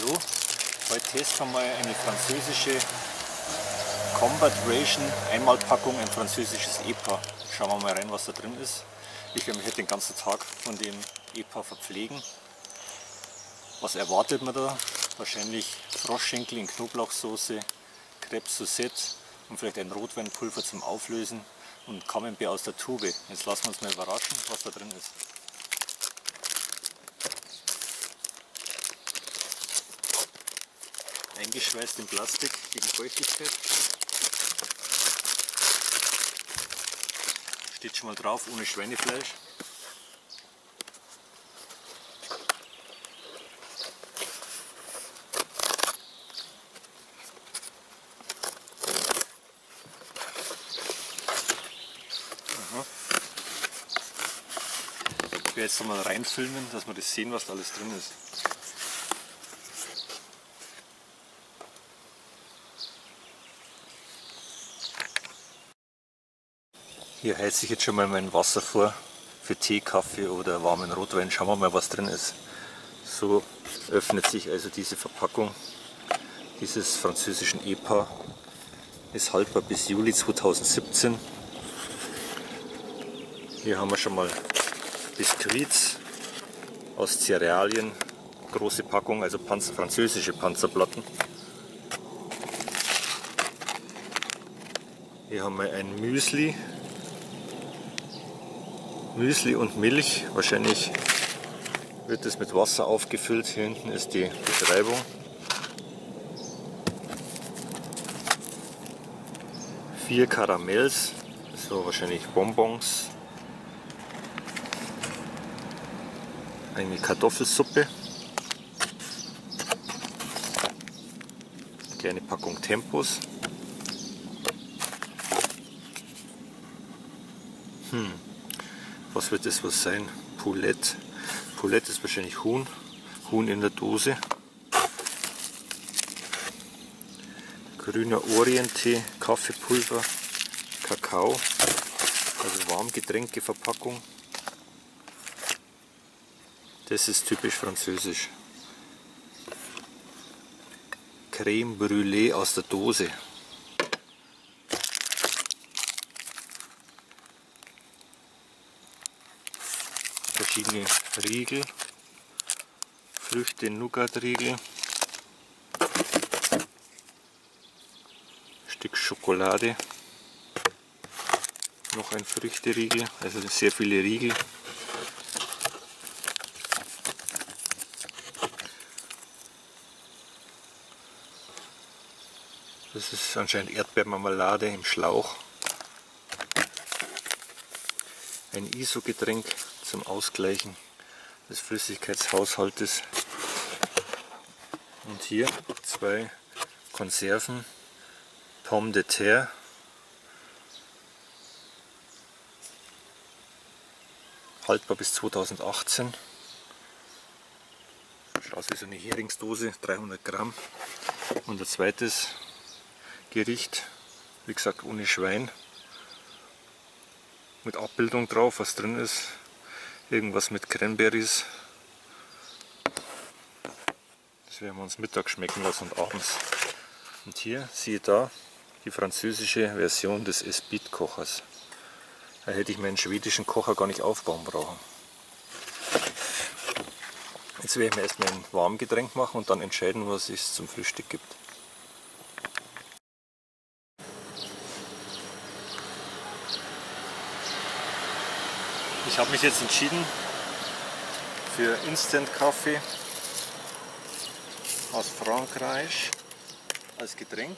Hallo, heute testen wir mal eine französische Combat Ration Einmalpackung, ein französisches EPA. Schauen wir mal rein, was da drin ist. Ich werde mich heute den ganzen Tag von dem EPA verpflegen. Was erwartet man da? Wahrscheinlich Froschschenkel in Knoblauchsoße, Crêpe Suzette und vielleicht ein Rotweinpulver zum Auflösen und Camembert aus der Tube. Jetzt lassen wir uns mal überraschen, was da drin ist. Eingeschweißt in Plastik gegen Feuchtigkeit. Steht schon mal drauf, ohne Schweinefleisch. Ich werde jetzt mal reinfilmen, dass wir das sehen, was da alles drin ist. Hier heize ich jetzt schon mal mein Wasser vor für Tee, Kaffee oder warmen Rotwein. Schauen wir mal, was drin ist. So öffnet sich also diese Verpackung dieses französischen EPA. Ist haltbar bis Juli 2017. Hier haben wir schon mal Biskuits aus Cerealien. Große Packung, also französische Panzerplatten. Hier haben wir ein Müsli. Müsli und Milch, wahrscheinlich wird es mit Wasser aufgefüllt. Hier hinten ist die Beschreibung. Vier Karamells, so wahrscheinlich Bonbons. Eine Kartoffelsuppe. Eine kleine Packung Tempos. Was wird das wohl sein? Poulet. Poulet ist wahrscheinlich Huhn. Huhn in der Dose. Grüner Orienttee, Kaffeepulver, Kakao. Also Warmgetränkeverpackung. Das ist typisch französisch. Crème Brûlée aus der Dose. Verschiedene Riegel, Früchte-Nougat-Riegel, Stück Schokolade, noch ein Früchte-Riegel, also sehr viele Riegel. Das ist anscheinend Erdbeermarmelade im Schlauch. Ein ISO-Getränk zum Ausgleichen des Flüssigkeitshaushaltes. Und hier zwei Konserven, Pomme de terre, haltbar bis 2018. Schaut aus wie so eine Heringsdose, 300 Gramm. Und ein zweites Gericht, wie gesagt ohne Schwein, mit Abbildung drauf, was drin ist. Irgendwas mit Cranberries. Das werden wir uns mittags schmecken lassen und abends. Und hier, siehe da, die französische Version des Esbit-Kochers. Da hätte ich meinen schwedischen Kocher gar nicht aufbauen brauchen. Jetzt werde ich mir erstmal ein Warmgetränk machen und dann entscheiden, was es zum Frühstück gibt. Ich habe mich jetzt entschieden für Instant-Kaffee aus Frankreich als Getränk.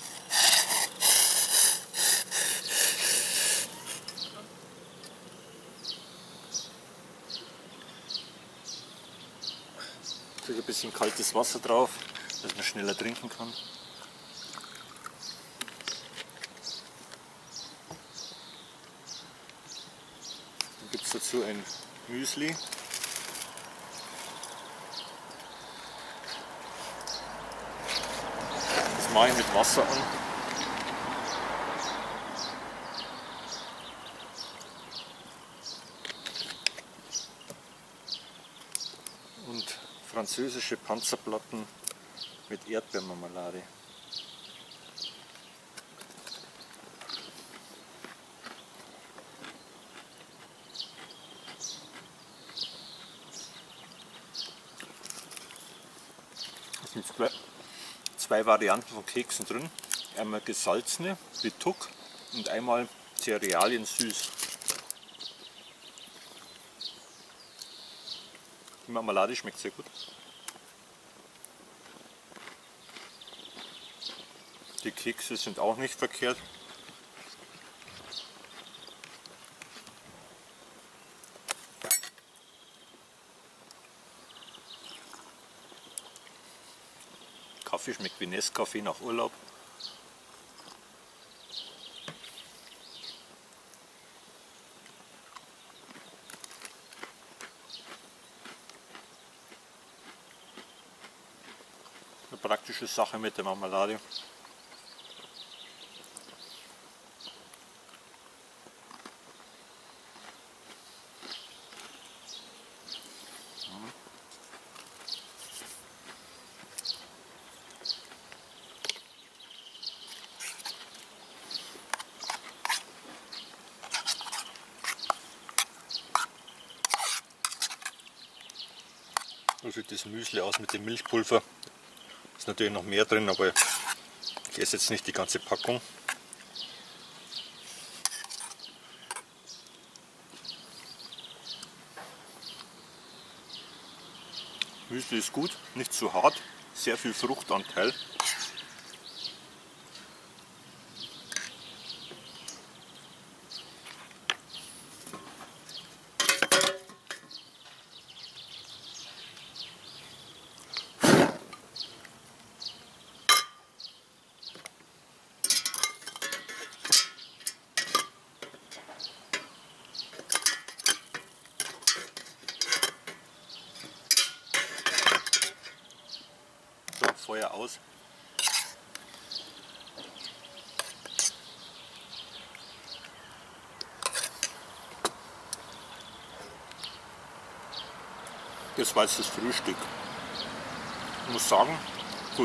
Ich tue ein bisschen kaltes Wasser drauf, dass man schneller trinken kann. Dann gibt es dazu ein Müsli. Das mache ich mit Wasser an. Und französische Panzerplatten mit Erdbeermarmelade. Es sind zwei Varianten von Keksen drin. Einmal gesalzene wie Tuck und einmal Cerealien süß. Die Marmelade schmeckt sehr gut. Die Kekse sind auch nicht verkehrt. Kaffee schmeckt wie Nescafé nach Urlaub. Eine praktische Sache mit der Marmelade. So sieht das Müsli aus mit dem Milchpulver. Ist natürlich noch mehr drin, aber ich esse jetzt nicht die ganze Packung. Müsli ist gut, nicht zu hart, sehr viel Fruchtanteil. Feuer aus. Das war jetzt das Frühstück. Ich muss sagen, gut.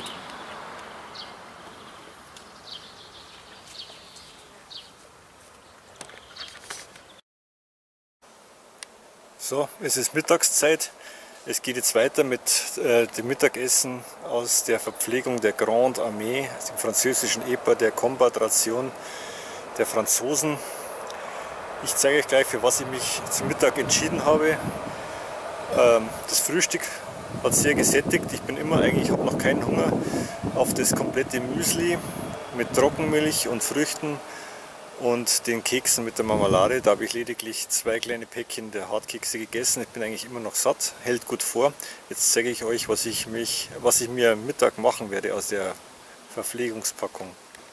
So, es ist Mittagszeit. Es geht jetzt weiter mit dem Mittagessen aus der Verpflegung der Grande Armée, dem französischen EPA, der Combat-Ration der Franzosen. Ich zeige euch gleich, für was ich mich zum Mittag entschieden habe. Das Frühstück hat sehr gesättigt. Ich habe noch keinen Hunger auf das komplette Müsli mit Trockenmilch und Früchten und den Keksen mit der Marmelade. Da habe ich lediglich 2 kleine Päckchen der Hartkekse gegessen. Ich bin eigentlich immer noch satt, hält gut vor. Jetzt zeige ich euch, was ich mir am Mittag machen werde aus der Verpflegungspackung.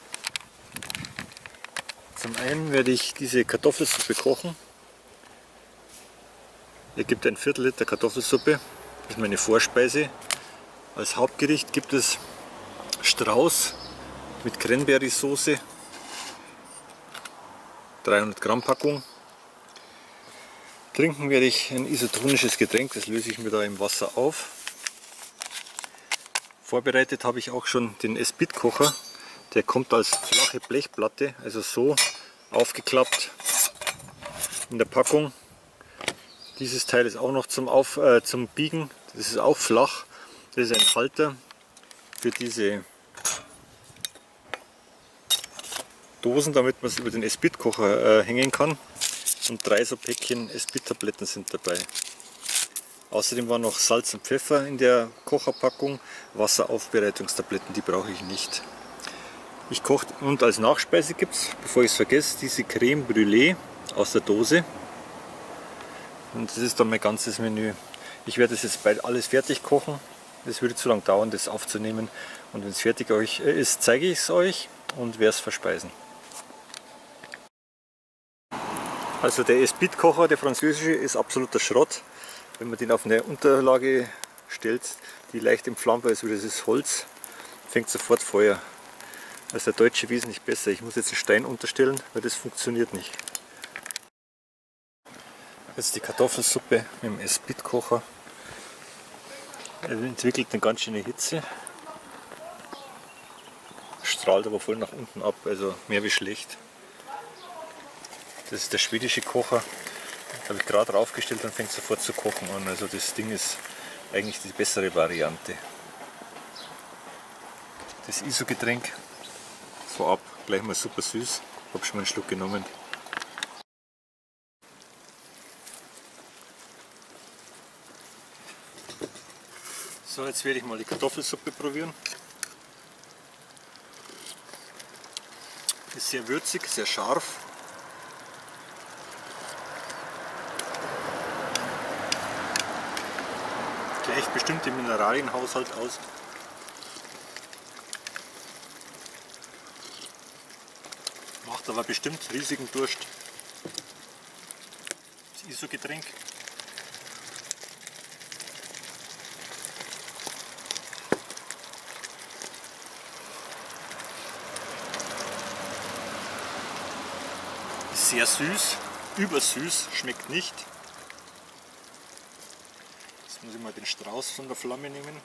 Zum einen werde ich diese Kartoffelsuppe kochen. Hier gibt ein Viertel Liter Kartoffelsuppe. Das ist meine Vorspeise. Als Hauptgericht gibt es Strauß mit Cranberry-Soße. 300 Gramm Packung. Trinken werde ich ein isotonisches Getränk, das löse ich mir da im Wasser auf. Vorbereitet habe ich auch schon den Esbit-Kocher. Der kommt als flache Blechplatte, also so aufgeklappt in der Packung. Dieses Teil ist auch noch zum Biegen, das ist auch flach. Das ist ein Halter für diese Dosen, damit man es über den Esbit-Kocher hängen kann. Und 3 so Päckchen Esbit-Tabletten sind dabei. Außerdem war noch Salz und Pfeffer in der Kocherpackung. Wasseraufbereitungstabletten, die brauche ich nicht. Ich koche und als Nachspeise gibt es, bevor ich es vergesse, diese Creme Brûlée aus der Dose. Und das ist dann mein ganzes Menü. Ich werde das jetzt bald alles fertig kochen. Es würde zu lange dauern, das aufzunehmen. Und wenn es fertig ist, zeige ich es euch und werde es verspeisen. Also der Esbit-Kocher, der französische, ist absoluter Schrott. Wenn man den auf eine Unterlage stellt, die leicht entflammbar ist, wie das ist Holz, fängt sofort Feuer. Also der deutsche wesentlich besser. Ich muss jetzt einen Stein unterstellen, weil das funktioniert nicht. Jetzt die Kartoffelsuppe mit dem Esbit-Kocher. Er entwickelt eine ganz schöne Hitze. strahlt aber voll nach unten ab, also mehr wie schlecht. Das ist der schwedische Kocher. Das habe ich gerade draufgestellt und fängt sofort zu kochen an. Also das Ding ist eigentlich die bessere Variante. Das ISO-Getränk vorab gleich mal super süß. Ich habe schon mal einen Schluck genommen. So, jetzt werde ich mal die Kartoffelsuppe probieren. Ist sehr würzig, sehr scharf. Gleicht bestimmt den Mineralienhaushalt aus. Macht aber bestimmt riesigen Durst. Das ISO-Getränk. Ist sehr süß, übersüß, schmeckt nicht. Jetzt muss ich mal den Strauß von der Flamme nehmen.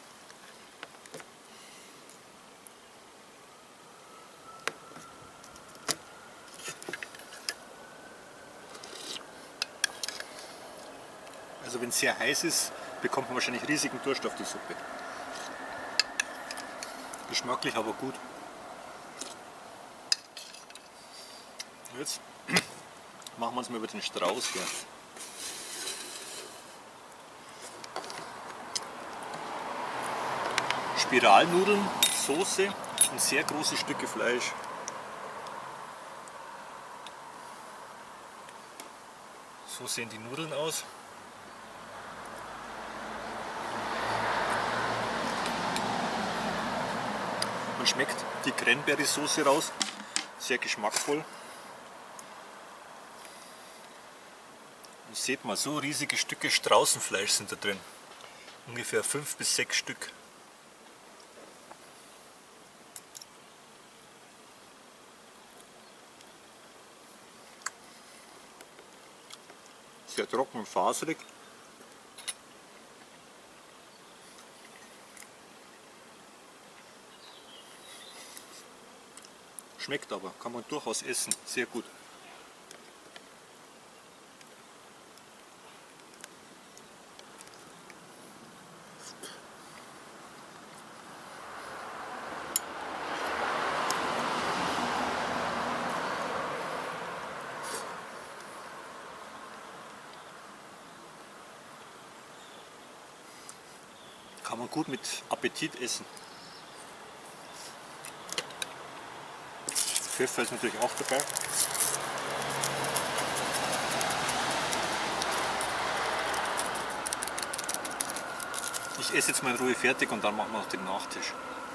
Also wenn es sehr heiß ist, bekommt man wahrscheinlich riesigen Durst auf die Suppe. Geschmacklich aber gut. Jetzt machen wir uns mal über den Strauß hier. Spiralnudeln, Soße und sehr große Stücke Fleisch. So sehen die Nudeln aus. Man schmeckt die Cranberry-Soße raus, sehr geschmackvoll. Und seht mal, so riesige Stücke Straußenfleisch sind da drin. Ungefähr 5 bis 6 Stück. Sehr trocken und faserig. Schmeckt aber, kann man durchaus essen, sehr gut. Kann man gut mit Appetit essen. Pfeffer ist natürlich auch dabei. Ich esse jetzt mal in Ruhe fertig und dann machen wir noch den Nachtisch.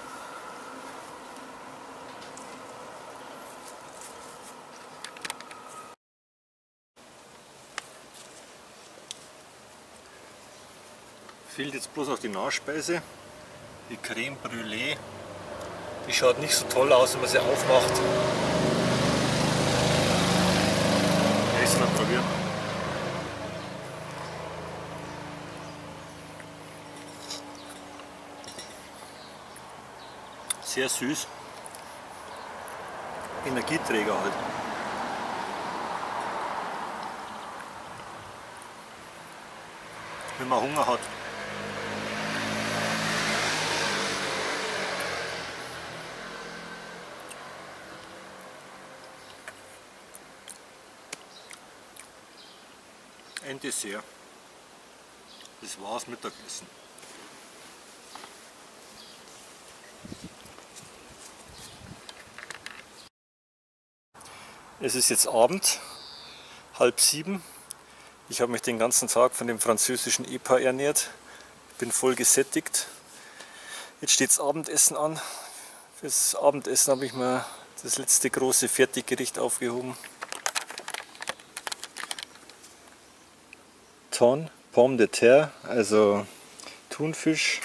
Fehlt jetzt bloß noch die Nachspeise, die Creme Brûlée. Die schaut nicht so toll aus, wenn man sie aufmacht. Ja, ich mal probieren. Sehr süß. Energieträger halt. Wenn man Hunger hat. Ein Dessert. Das war's Mittagessen. Es ist jetzt Abend, 6:30. Ich habe mich den ganzen Tag von dem französischen Epa ernährt. Bin voll gesättigt. Jetzt steht das Abendessen an. Fürs Abendessen habe ich mir das letzte große Fertiggericht aufgehoben. Thon, Pomme de terre, also Thunfisch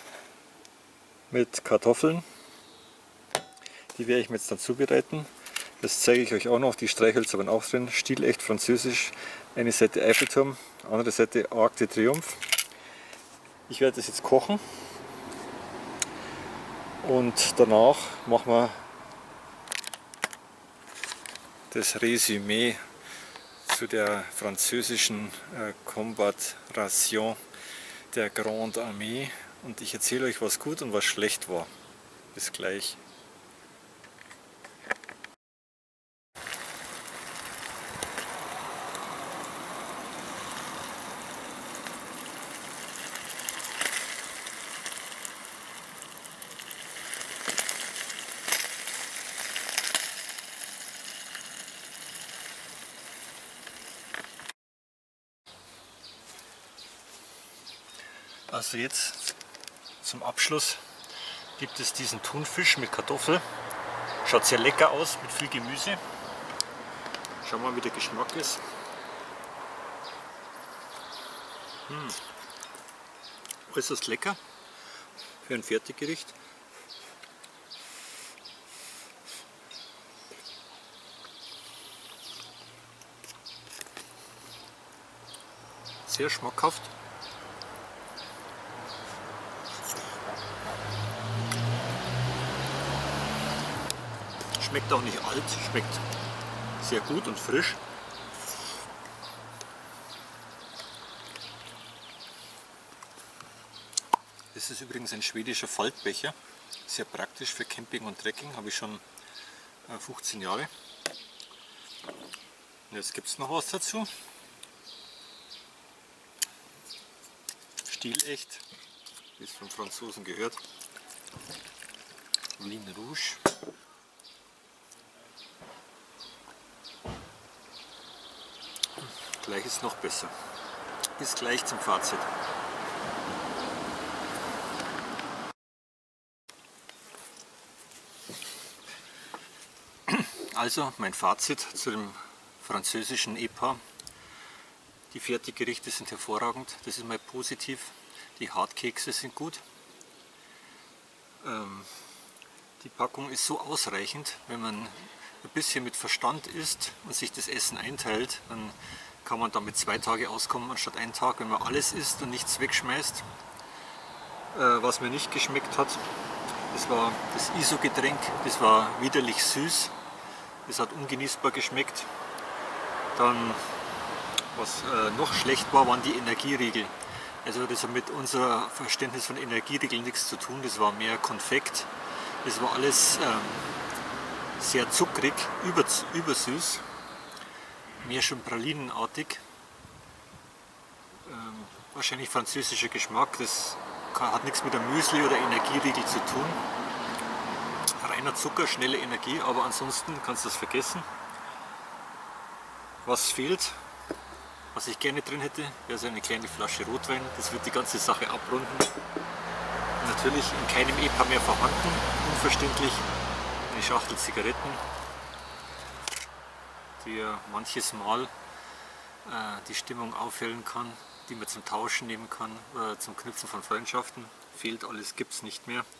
mit Kartoffeln. Die werde ich mir jetzt dann zubereiten. Das zeige ich euch auch noch, die Streichhölzer waren auch drin, stilecht französisch. Eine Seite Eiffelturm, andere Seite Arc de Triomphe. Ich werde das jetzt kochen und danach machen wir das Resümee zu der französischen Combat Ration der Grande Armee und ich erzähle euch, was gut und was schlecht war. Bis gleich. Also jetzt zum Abschluss gibt es diesen Thunfisch mit Kartoffel. Schaut sehr lecker aus mit viel Gemüse. Schauen wir mal, wie der Geschmack ist. Äußerst lecker für ein Fertiggericht. Sehr schmackhaft. Schmeckt auch nicht alt, schmeckt sehr gut und frisch. Das ist übrigens ein schwedischer Faltbecher, sehr praktisch für Camping und Trekking, habe ich schon 15 Jahre. Und jetzt gibt es noch was dazu. Stilecht, wie es vom Franzosen gehört. Vin Rouge. Gleich ist noch besser. Bis gleich zum Fazit. Also mein Fazit zu dem französischen EPA. Die Fertiggerichte sind hervorragend, das ist mal positiv. Die Hartkekse sind gut. Die Packung ist so ausreichend, wenn man ein bisschen mit Verstand isst und sich das Essen einteilt, dann kann man damit 2 Tage auskommen anstatt 1 Tag, wenn man alles isst und nichts wegschmeißt. Was mir nicht geschmeckt hat, das war das ISO-Getränk, das war widerlich süß, das hat ungenießbar geschmeckt. Dann, was noch schlecht war, waren die Energieriegel. Also das hat mit unserem Verständnis von Energieriegeln nichts zu tun, das war mehr Konfekt, das war alles sehr zuckrig, übersüß. Mehr schon pralinenartig, wahrscheinlich französischer Geschmack, das hat nichts mit einem Müsli oder Energieriegel zu tun. Reiner Zucker, schnelle Energie, aber ansonsten kannst du das vergessen. Was fehlt, was ich gerne drin hätte, wäre so eine kleine Flasche Rotwein, das wird die ganze Sache abrunden. Natürlich in keinem EPA mehr vorhanden, unverständlich, eine Schachtel Zigaretten, die ja manches Mal die Stimmung aufhellen kann, die man zum Tauschen nehmen kann, zum Knüpfen von Freundschaften. Fehlt alles, gibt es nicht mehr.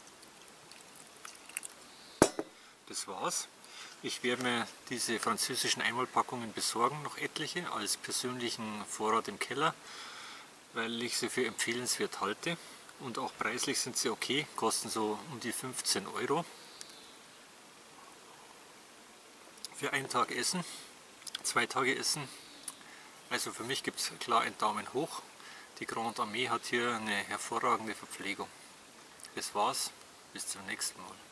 Das war's. Ich werde mir diese französischen Einmalpackungen besorgen, noch etliche, als persönlichen Vorrat im Keller, weil ich sie für empfehlenswert halte. Und auch preislich sind sie okay, kosten so um die 15 €. Für 1 Tag Essen, 2 Tage Essen. Also für mich gibt es klar einen Daumen hoch. Die Grande Armee hat hier eine hervorragende Verpflegung. Das war's, bis zum nächsten Mal.